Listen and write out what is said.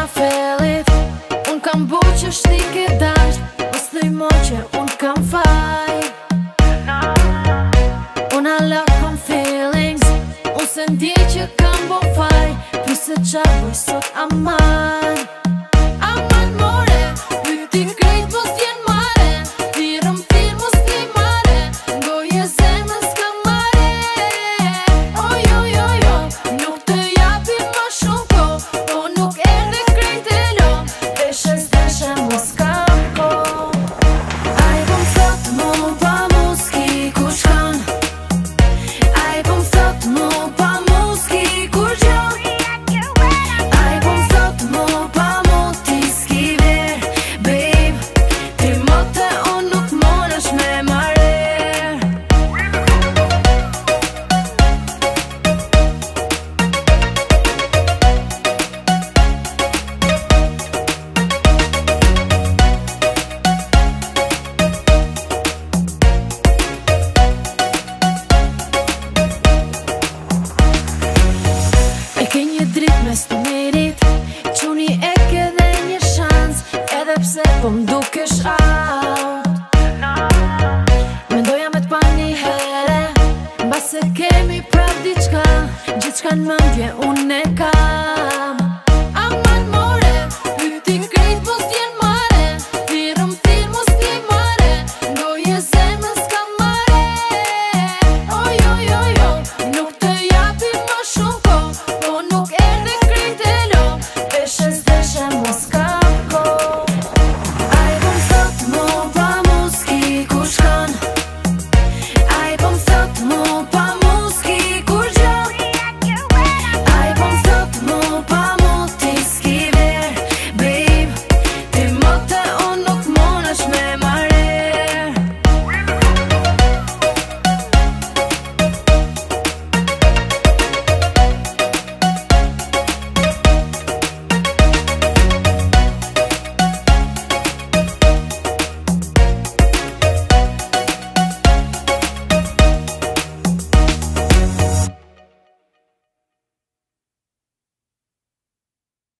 felit. Unë kam bu që shti ke dasht, mos thuj mo që unë kam faj. Unë hala kam feelings, unë se ndje që kam bo faj. Plus se qa bëj sot aman. Aman more, pytin krejt mos t'jen mare. Tirëm tir mos t'i mare, ngoje zemën s'ka mare. Ojo, nuk të japi ma shumë ko, po nuk erdhe krejt e lo. Deshe mos kam ko. Ai po m'thot mu pa muski ku shkon. Ai po m'thot mu pa muski kur gjon. Ai po m'thot mu pa mu ti s'ki ver. Babe, ti mote unë nuk monesh me marer. E ke një drit mes të merit, quni e ke dhe një shans. Edhe pse po m'dukesh out, mendoja me t'pa një here. Mbas se kemi prap diçka, gjithçka n'mendje unë e kam.